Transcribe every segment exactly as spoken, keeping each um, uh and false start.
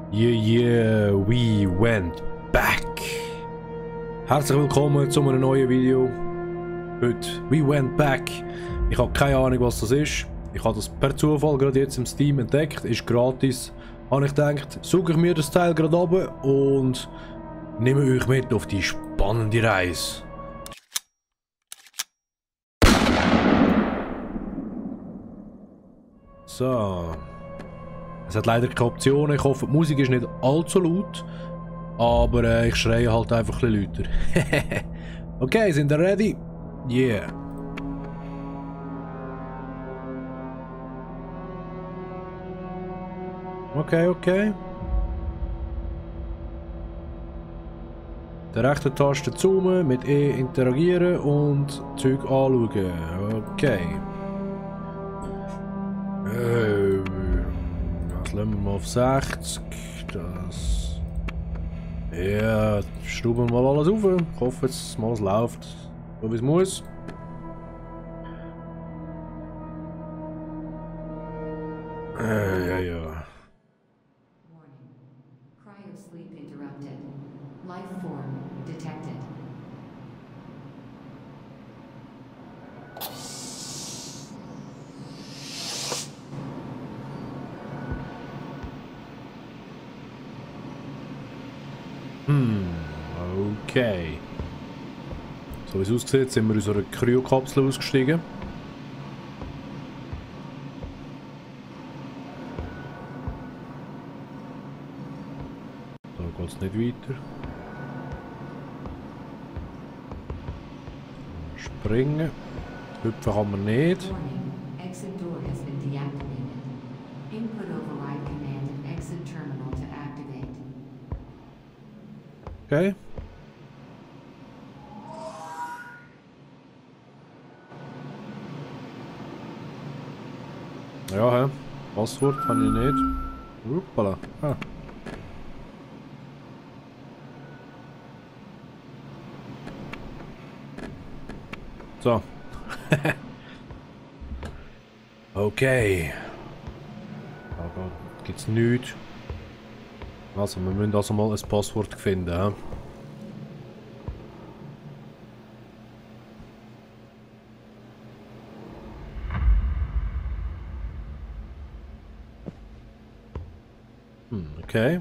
Yeah, yeah, we went back. Herzlich willkommen zu einem neuen Video. Heute, we went back. Ich habe keine Ahnung, was das ist. Ich habe das per Zufall gerade jetzt im Steam entdeckt. Ist gratis. Habe ich gedacht, suche ich mir das Teil gerade ab und nehme euch mit auf die spannende Reise. So. Es hat leider keine Optionen. Ich hoffe, die Musik ist nicht allzu laut. Aber äh, ich schreie halt einfach ein bisschen lauter. Okay, sind ihr ready? Yeah. Okay, okay. Der rechte Taste zoomen, mit E interagieren und Zeug anschauen. Okay. Äh, das lassen wir mal auf sechzig. Das. Ja, schrauben wir mal alles auf. Ich hoffe, jetzt mal es läuft, so wie es muss. Äh, ja, ja. Warning. Cryosleep interrupted. Life form detected. Hm, okay. So wie es aussieht, sind wir aus unserer Kryokapsel ausgestiegen. Da geht es nicht weiter. Springen. Hüpfen kann man nicht. Warning. Exit door has been deactivated. Input override command and exit terminal to activate. Okay. Ja, hä? Passwort kann ich nicht. Uppala. Ah. So. Okay. Da gibt es nichts. Also, wir müssen also mal ein Passwort finden. He? Hm, okay.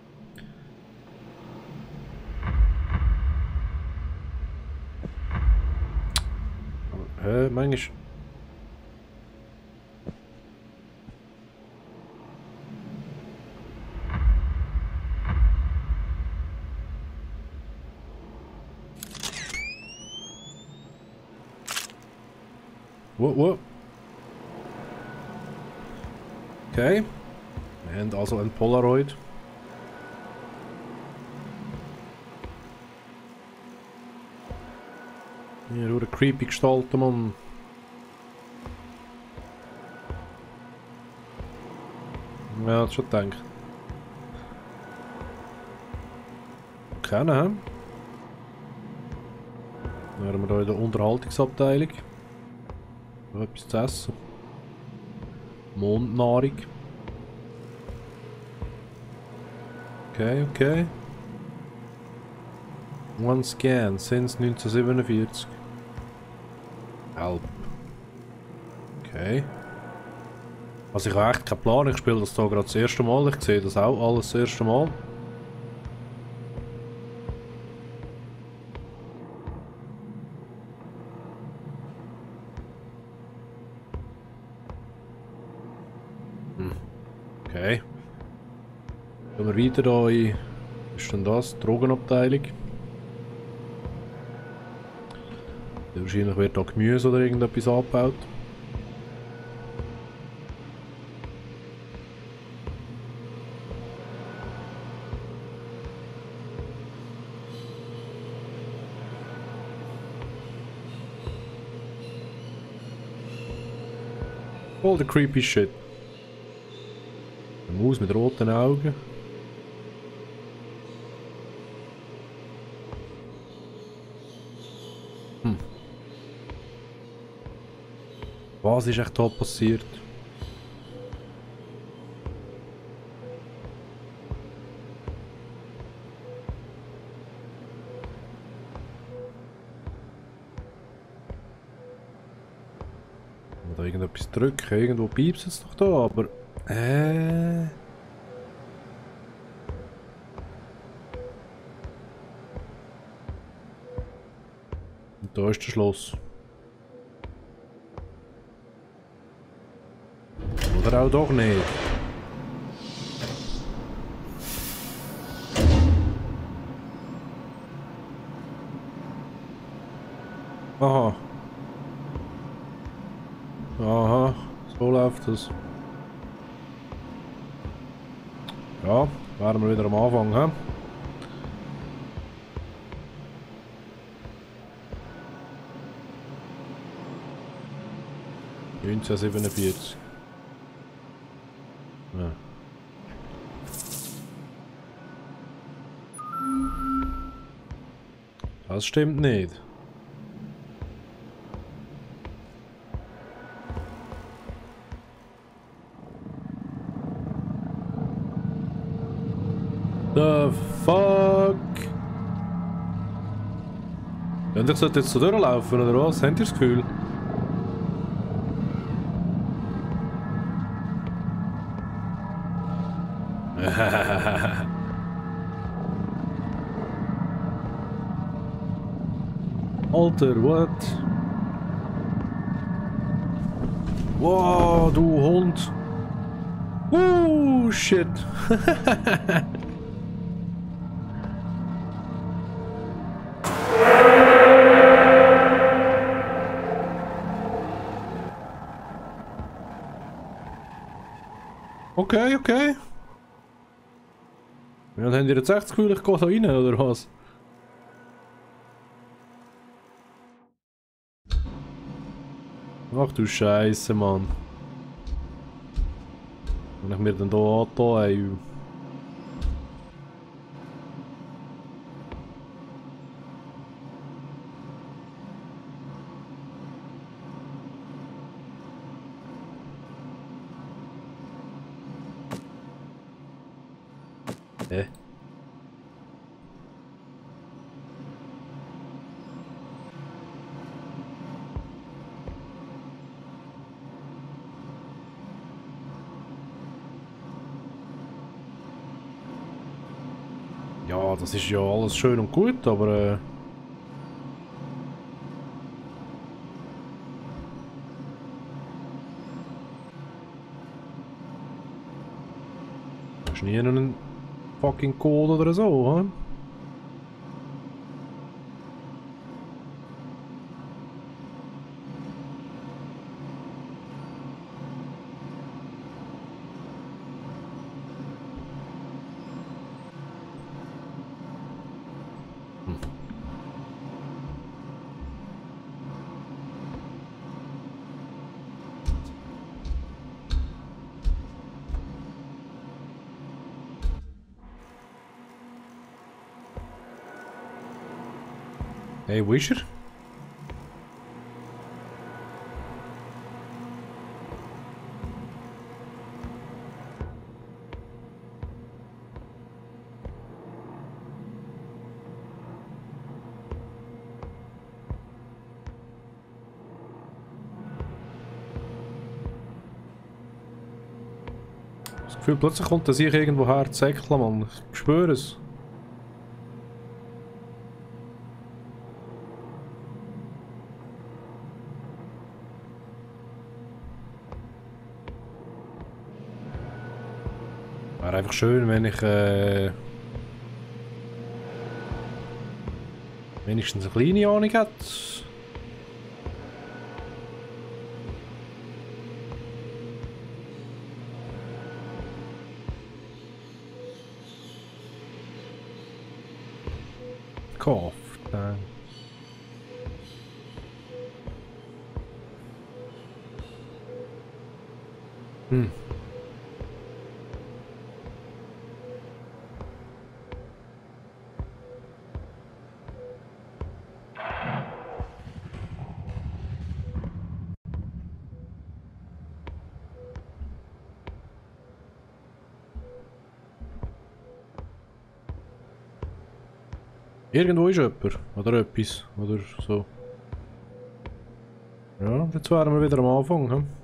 Hä, manchmal. What, what? Okay. Wir haben also ein Polaroid. Hier nur eine creepy Gestalt, Mann. Ja, das schon gedacht. Kennen, hä? Dann haben wir hier in der Unterhaltungsabteilung. Noch etwas zu essen. Mondnahrung. Okay, okay. One scan since neunzehnhundertsiebenundvierzig. Help. Okay. Also ich habe echt keinen Plan, ich spiele das hier gerade das erste Mal, ich sehe das auch alles das erste Mal. Hm. Okay. Gehen wir weiter da in... Was ist denn das? Drogenabteilung. Wahrscheinlich wird da Gemüse oder irgendetwas abgebaut. All the creepy shit. Eine Maus mit roten Augen. Hm. Was ist echt da passiert? Da irgendetwas drücken. Irgendwo piepst es doch da, aber... Äh... Und da ist das Schloss. Oder auch doch nicht. Aha. Aha, so läuft es. Ja, wären wir wieder am Anfang, hä? neunzehnhundertsiebenundvierzig. Ja. Das stimmt nicht. The fuck? Und ich sollte jetzt so durchlaufen, oder was? Habt ihr das Gefühl? Alter, what? Wow, du Hund! Oh, shit! Okay, okay. Ja, dann habt ihr jetzt echt das Gefühl, ich gehe da rein, oder was? Ach du Scheiße, Mann. Wenn ich mir dann hier antue, ey. Hä? Ja, das ist ja alles schön und gut, aber äh das ist nie einen fucking Code oder so, hä? Hey, wo ist er? Das Gefühl, plötzlich kommt er sich irgendwo her zu säckeln, Mann. Ich spüre es. Wäre einfach schön, wenn ich äh, wenigstens eine kleine Ahnung hätte. Kopf, nein. Hm. Irgendwo ist jemand. Oder etwas. Oder so. Ja, jetzt wären wir wieder am Anfang. Hm?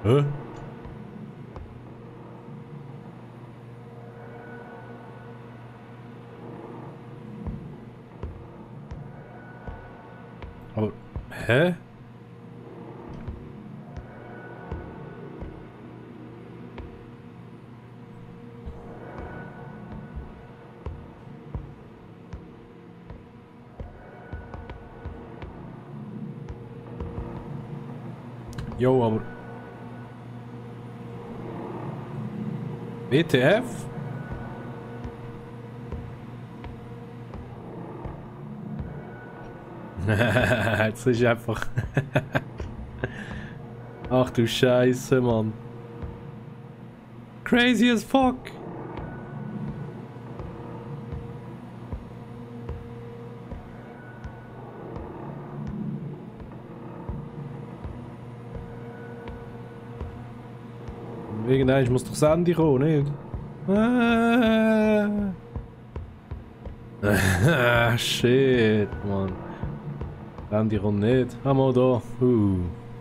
Hä? Aber, hä? Jo, aber... W T F? Jetzt ist einfach... Ach du Scheiße, Mann. Crazy as fuck. Irgendwann muss doch das Ende kommen, nicht? Ah, shit, Mann. Das Ende kommt nicht. Ah, mal da. Uh.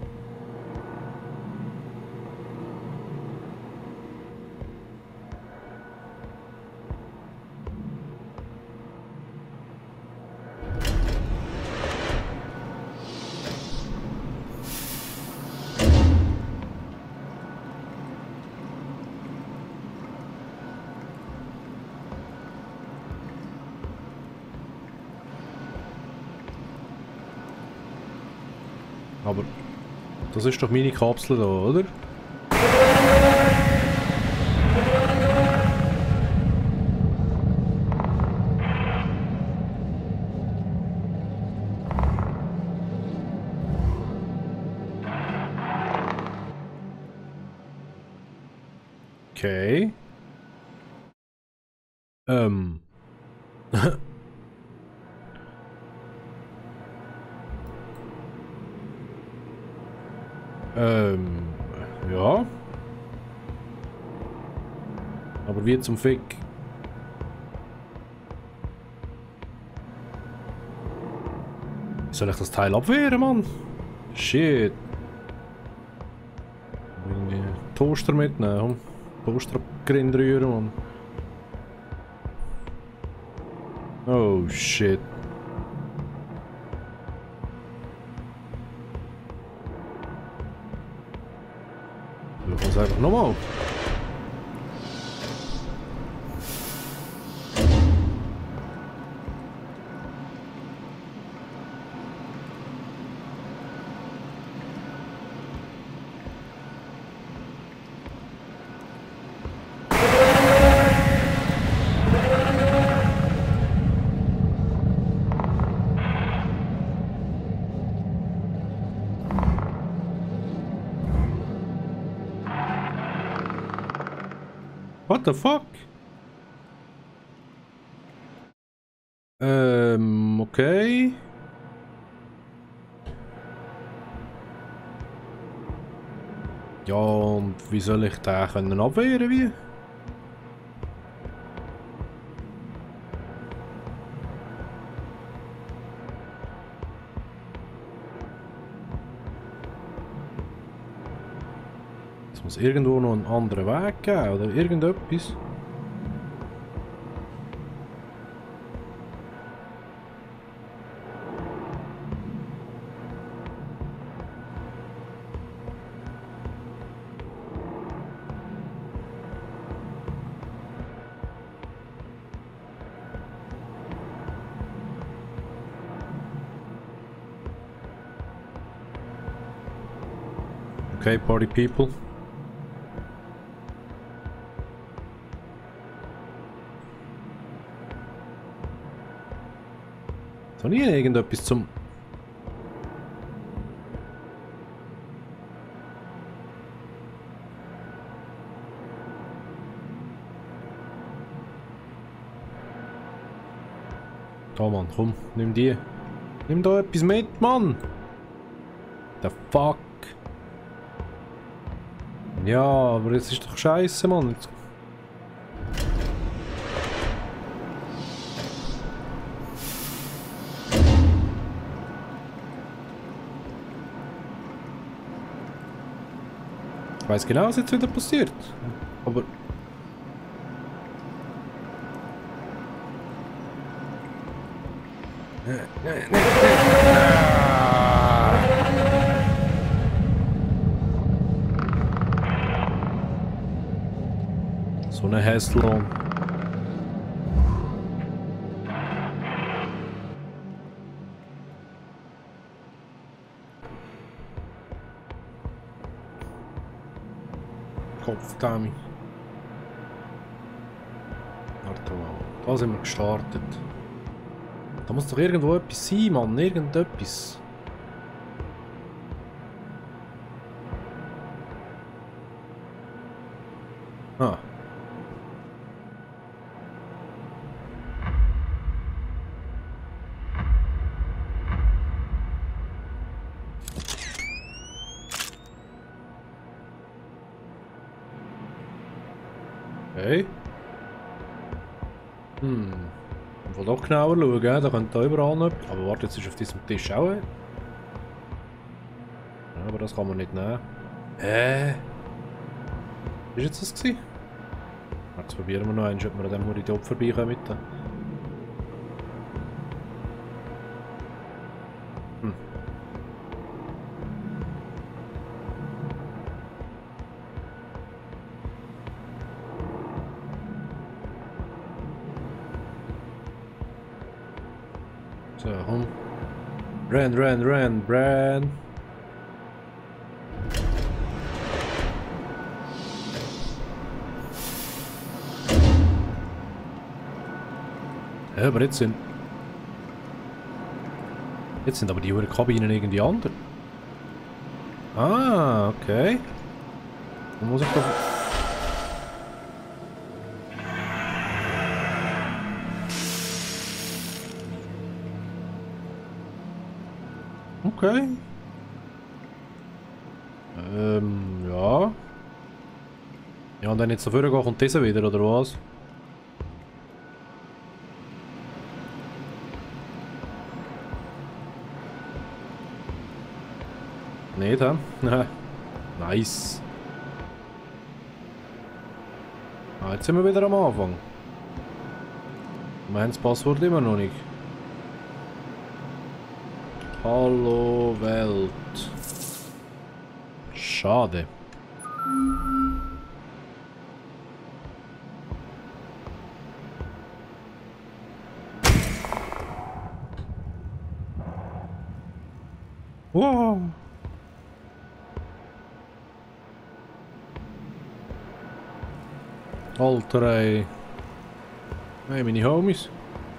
Aber das ist doch meine Kapsel da, oder? Okay. Ähm. Ähm, ja. Aber wie zum Fick? Wie soll ich das Teil abwehren, Mann? Shit. Irgendwie Toaster mitnehmen. Toaster abgerind rühren, Mann. Oh shit. Ich muss einfach nochmal. What the fuck? Ähm, okay. Ja, und wie soll ich den können abwehren, wie? Es muss irgendwo noch einen anderen Weg geben, oder irgendetwas. Okay, party people. So nie irgendetwas zum... Da, Mann, komm, nimm die. Nimm da etwas mit, Mann! The fuck? Ja, aber jetzt ist doch scheiße, Mann. Jetzt... weiß genau, was jetzt wieder passiert. Aber... Nein, nein, nein, nein. So eine Häslung. Kopfdami. Warte mal. Da sind wir gestartet. Da muss doch irgendwo etwas sein, Mann. Irgendetwas. Ah. Okay. Hm. Ich will doch genauer schauen, da könnte da überall noch. Aber warte, jetzt ist auf diesem Tisch auch. Ja, aber das kann man nicht nehmen. Äh. Ist jetzt das gewesen? Jetzt probieren wir noch eins, ob wir an dem Horizont vorbeikommen. Hm. So, komm. Renn, renn, renn, renn. Ja, aber jetzt sind... Jetzt sind aber die hohen Kabinen irgendwie anders. Ah, okay. Dann muss ich doch... Okay. Ähm, ja. Ja, und dann jetzt dafür gehen, kommt dieser wieder, oder was? Nicht, hä? Nice. Ah, jetzt sind wir wieder am Anfang. Wir haben das Passwort immer noch nicht. Hallo Welt. Schade. Wow. Alter, ey. Hey, meine Homies.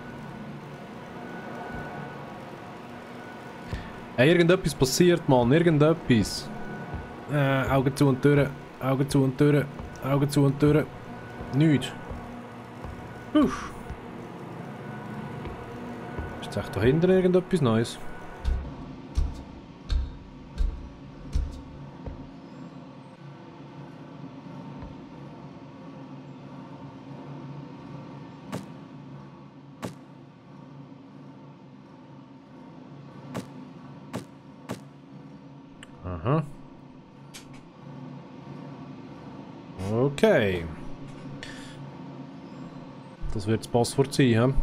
Hey, irgendetwas passiert, Mann. Irgendetwas. Äh, Augen zu und durch. Augen zu und durch. Augen zu und durch. Nichts. Uff. Ist jetzt echt da hinten irgendetwas Neues? Aha. Okay. Das wird das Passwort sein, hä?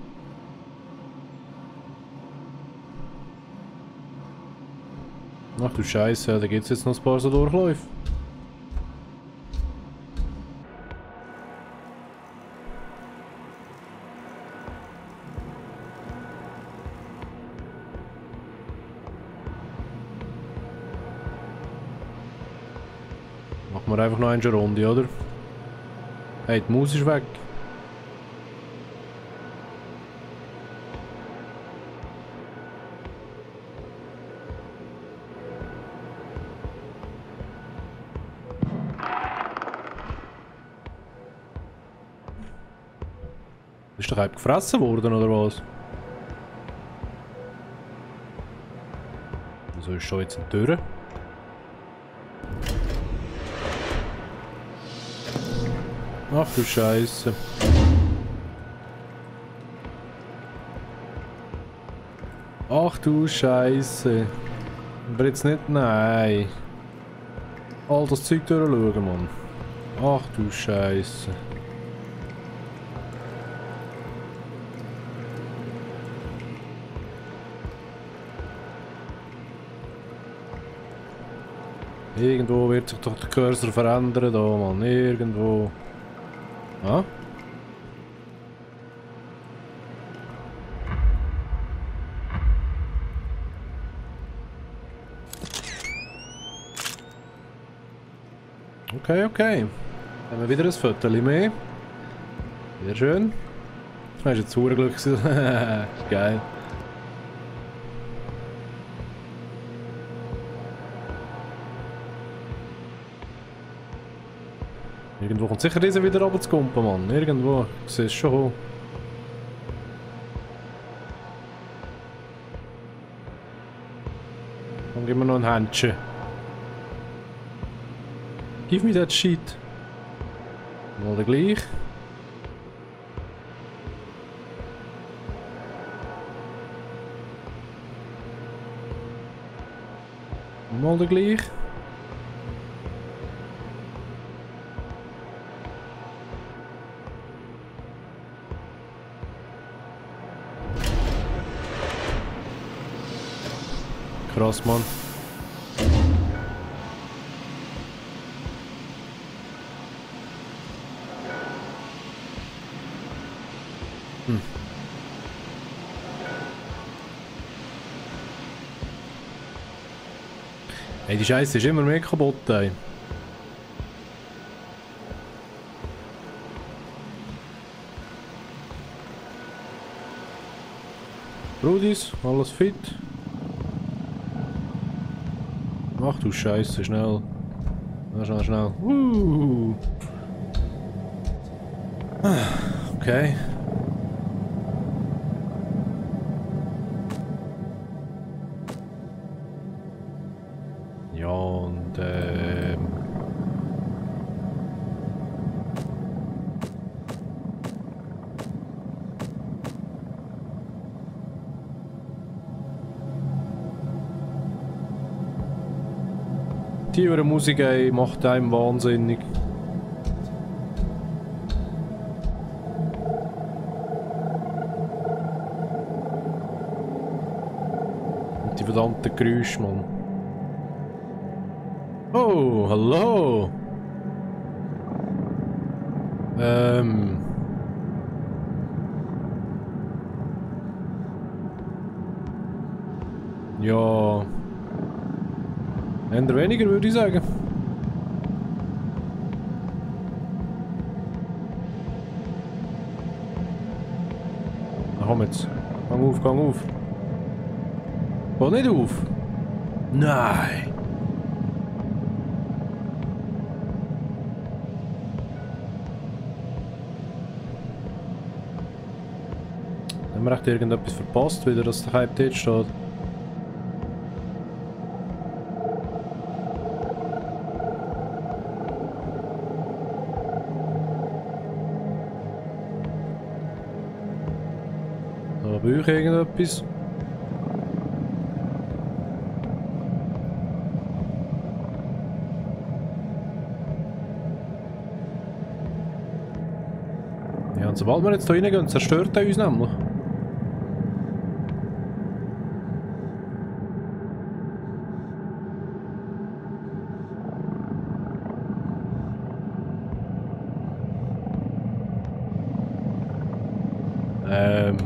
Ach du Scheiße, da geht's jetzt noch ein paar so Durchläufe. Machen wir einfach noch eine Runde, oder? Hey, die Maus ist weg. Ist doch halb gefressen worden, oder was? Wieso ist schon jetzt eine Tür? Ach du Scheiße. Ach du Scheiße. Aber jetzt nicht, nein. all das Zeug durchschauen, Mann. Ach du Scheiße. Irgendwo wird sich doch der Cursor verändern, da, Mann. Irgendwo. Ah? Okay, okay. Dann haben wir wieder ein Foto mehr. Sehr schön. Das war jetzt zu Glück. Geil. Irgendwo kommt sicher dieser wieder runter zu kumpen, Mann. Irgendwo. Ich sehe es schon hoch. Dann geben wir noch ein Händchen. Give me that shit. Mal der gleich. Mal der gleich. Krass, Mann. Hm. Ey, die Scheiße ist immer mehr kaputt, ey. Brudis, alles fit? Ach du Scheiße, schnell. Schnell, schnell. Uh. Okay. Ja, und ähm... die über Musik, ey, macht einem wahnsinnig. Und die verdammten Geräusche, Mann. Oh, hallo! Ähm... Ja... Eher weniger, würde ich sagen. Na komm jetzt. Gang auf, gang auf. Geht nicht auf. Nein. Haben wir echt irgendetwas verpasst, wieder, dass der Hype dort steht? Da brauche ich irgendetwas. Ja, und sobald wir jetzt hier reingehen, zerstört er uns nämlich. Ähm...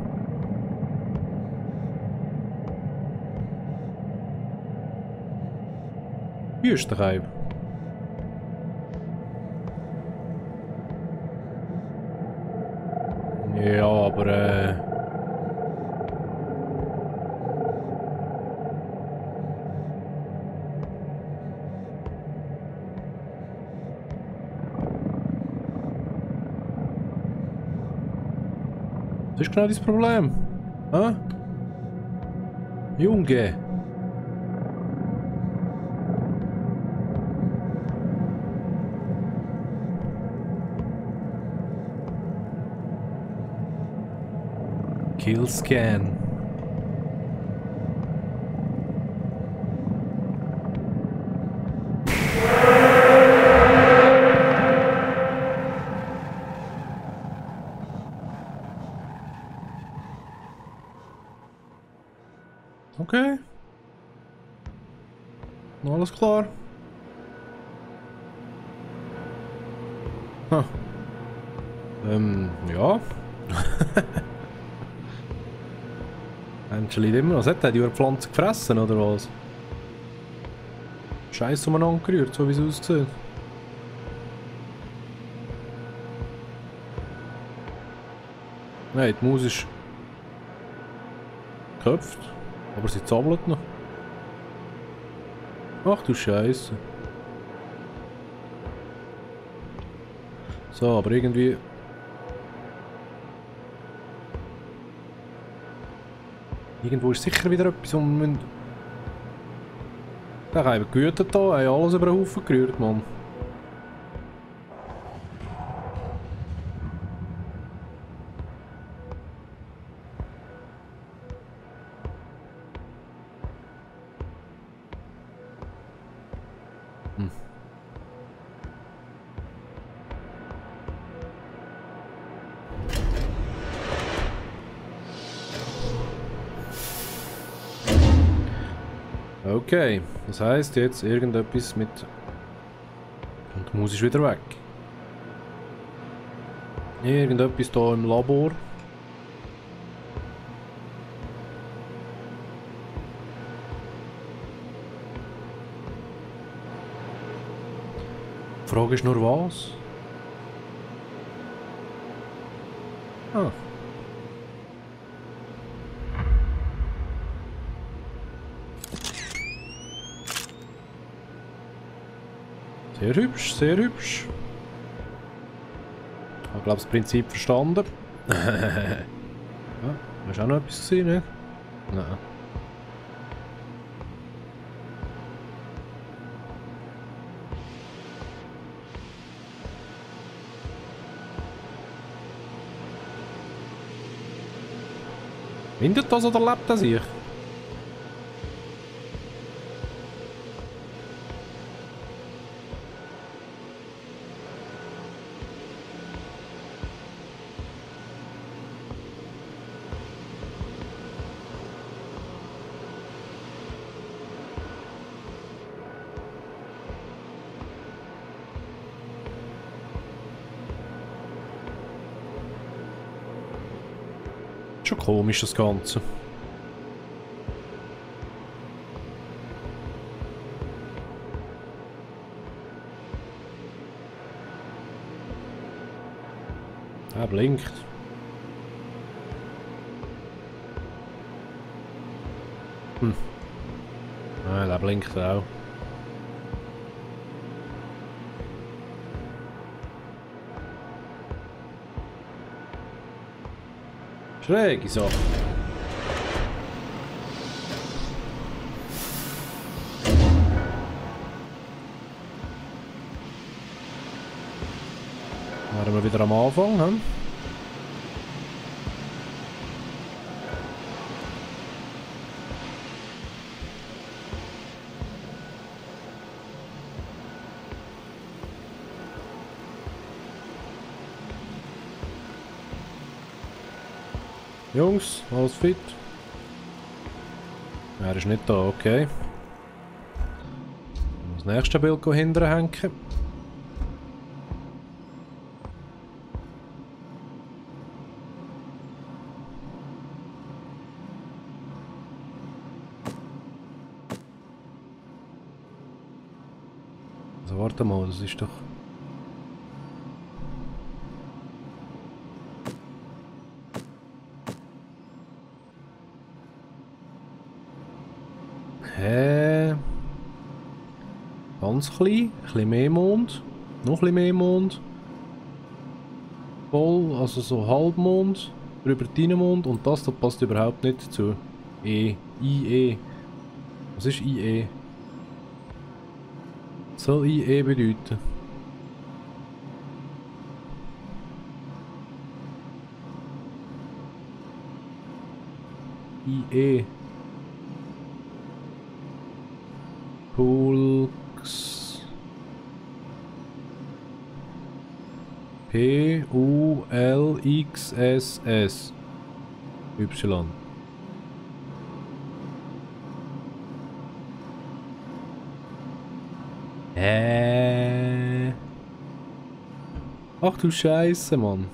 Wüstenreib. Ja, aber äh... was ist genau das Problem? Hä? Junge! Kill scan. Okay. Alles klar. Hm. Ähm, ja. Menschli immer. Was hat der? Die Pflanze gefressen, oder was? Scheiße umeinander gerührt, so wie es aussieht. Nein, die Maus ist geköpft, aber sie zappelt noch. Ach du Scheiße. So, aber irgendwie... Irgendwo ist sicher wieder etwas, um... Wir da haben wir gewütet hier, haben alles über den Haufen gerührt, Mann. Hm. Okay, das heisst jetzt irgendetwas mit... Und die Maus ist wieder weg. Irgendetwas hier im Labor. Die Frage ist nur was? Ah. Sehr hübsch, sehr hübsch. Ich habe, glaube ich, das Prinzip verstanden. Ja, hast du auch noch etwas gesehen, ne? Nein. Windet das oder lebt er sich? Schon komisch das Ganze. Er blinkt. Hm. Nein, der blinkt auch. Schräge Sache. Wären wir wieder am Anfang, hm? Jungs, alles fit? Er ist nicht da, okay. Das nächste Bild hinterher hängen. Also warte mal, das ist doch... Hä? Ganz klein, ein bisschen mehr Mond, noch ein bisschen mehr Mond. Voll, also so Halbmond, drüber Mond und das, das passt überhaupt nicht dazu. E, I E. Was ist I E? Was soll I E bedeuten? I E. Pulx. P U L X S S. Y. Äh. Ach du Scheiße, Mann.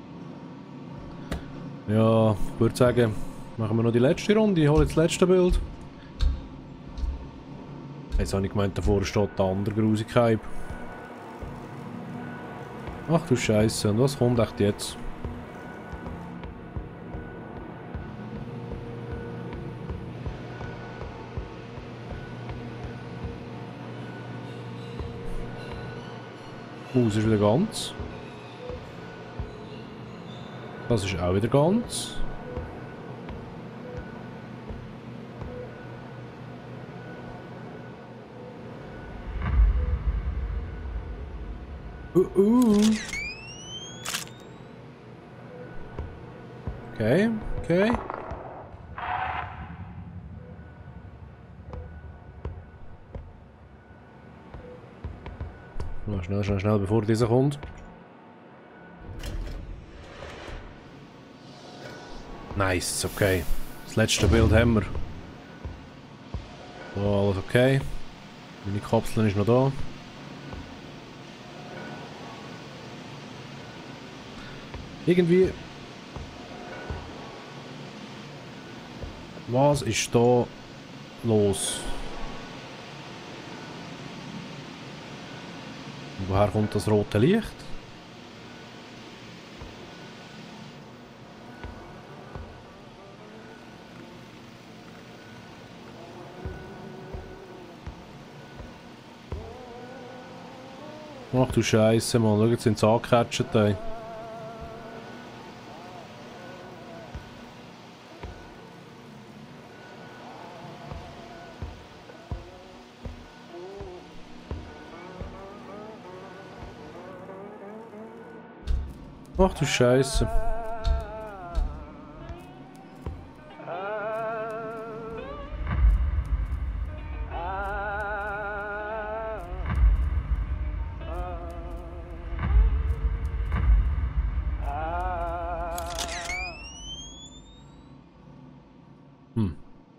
Ja, ich würde sagen, machen wir noch die letzte Runde. Ich hole jetzt das letzte Bild. Jetzt habe ich gemeint, davor steht der andere Grusigkeit. Ach du Scheiße, und was kommt echt jetzt? Maus ist wieder ganz. Das ist auch wieder ganz. Uh, uh. Okay, okay. Mal schnell, schnell, schnell, bevor dieser kommt. Nice, okay. Das letzte Bild haben wir. So, alles okay. Meine Kapsel ist noch da. Irgendwie... Was ist da los? Woher kommt das rote Licht? Ach du Scheiße, Mann, schau, jetzt sind sie angecatcht. Ey. Ach du Scheiße. Hm.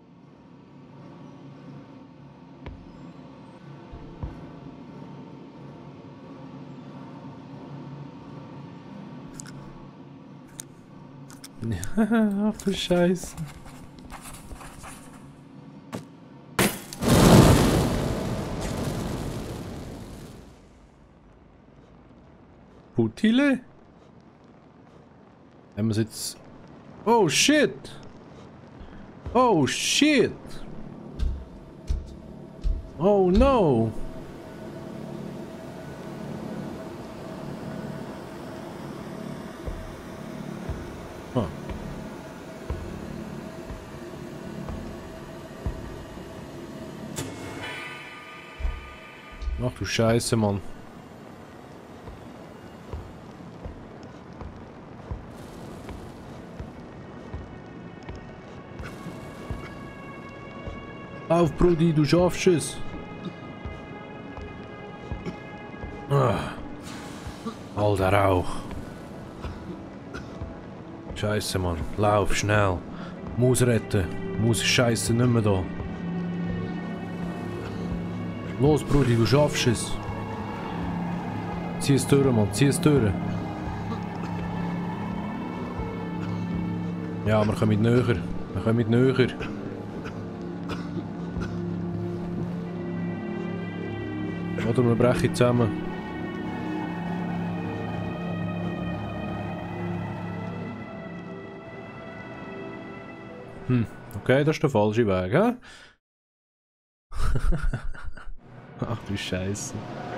Ach du Scheiße. Putile? Haben wir es jetzt... Oh shit! Oh shit! Oh no! Huh. Ach du Scheiße, Mann. Auf, Brudi, du schaffst es. Ah. Alter Rauch. Scheiße, Mann. Lauf, schnell. Muss retten. Muss Scheiße nicht mehr da. Los, Brudi, du schaffst es. Zieh es durch, Mann. Zieh es durch. Ja, wir kommen näher. Wir kommen näher. Oder wir brechen zusammen. Hm, okay, das ist der falsche Weg, hä? Ach du Scheiße.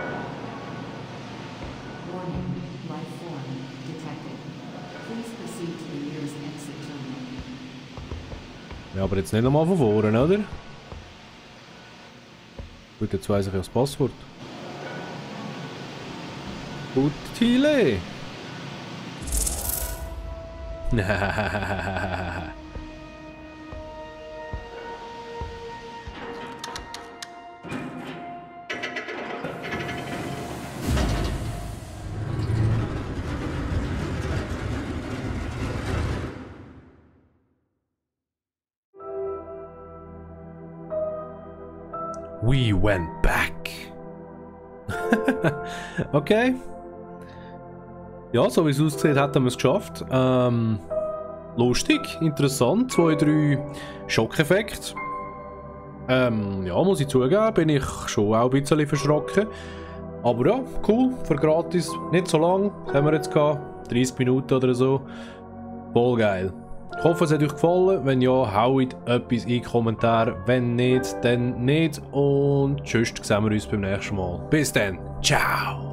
Warning, life form detected. Please proceed to the nearest exit terminal. Ja, aber jetzt nicht nochmal von vorne, oder? Gut, jetzt weiss ich ja das Passwort. Gut, Thiele! We went back. Okay. Ja, so wie es aussieht, hätten wir es geschafft. Ähm, lustig, interessant, zwei, drei Schockeffekte. Ähm, ja, muss ich zugeben, bin ich schon auch ein bisschen verschrocken. Aber ja, cool, für gratis, nicht so lang, haben wir jetzt gehabt, dreißig Minuten oder so. Voll geil. Ich hoffe, es hat euch gefallen. Wenn ja, haut etwas in die Kommentare. Wenn nicht, dann nicht. Und tschüss, sehen wir uns beim nächsten Mal. Bis dann. Ciao.